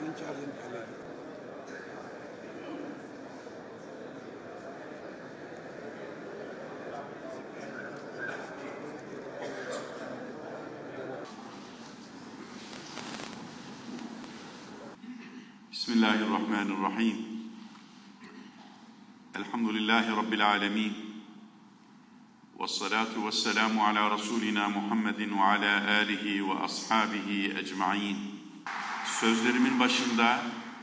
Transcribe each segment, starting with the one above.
Bismillahirrahmanirrahim. Elhamdülillahi Rabbil alemin. Vessalatu vesselamu ala Resulina Muhammedin ve ala alihi ve ashabihi ecmain. Sözlerimin başında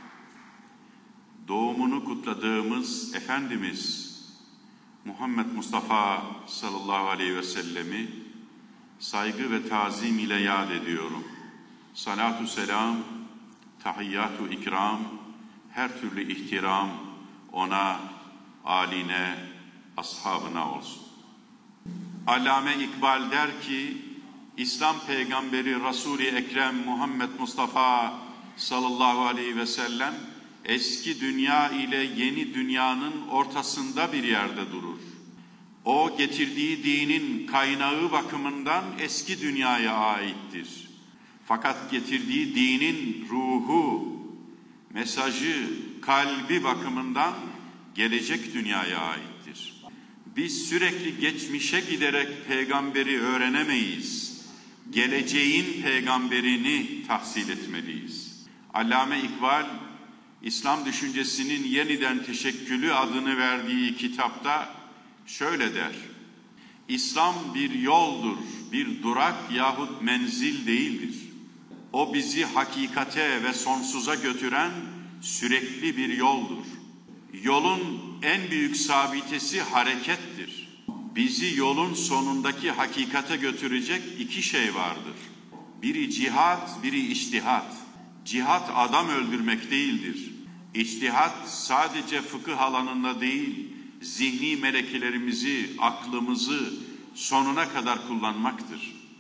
doğumunu kutladığımız Efendimiz Muhammed Mustafa sallallahu aleyhi ve sellemi saygı ve tazim ile yad ediyorum. Salatu selam, tahiyyatu ikram, her türlü ihtiram ona, âline, ashabına olsun. Allame İkbal der ki, İslam peygamberi Resul-i Ekrem Muhammed Mustafa sallallahu aleyhi ve sellem eski dünya ile yeni dünyanın ortasında bir yerde durur. O getirdiği dinin kaynağı bakımından eski dünyaya aittir. Fakat getirdiği dinin ruhu, mesajı, kalbi bakımından gelecek dünyaya aittir. Biz sürekli geçmişe giderek peygamberi öğrenemeyiz. Geleceğin peygamberini tahsil etmeliyiz. Allame İkbal, İslam düşüncesinin yeniden teşekkülü adını verdiği kitapta şöyle der: İslam bir yoldur, bir durak yahut menzil değildir. O bizi hakikate ve sonsuza götüren sürekli bir yoldur. Yolun en büyük sabitesi harekettir. Bizi yolun sonundaki hakikate götürecek iki şey vardır. Biri cihat, biri içtihat. Cihat adam öldürmek değildir. İçtihat sadece fıkıh alanında değil, zihni melekelerimizi, aklımızı sonuna kadar kullanmaktır.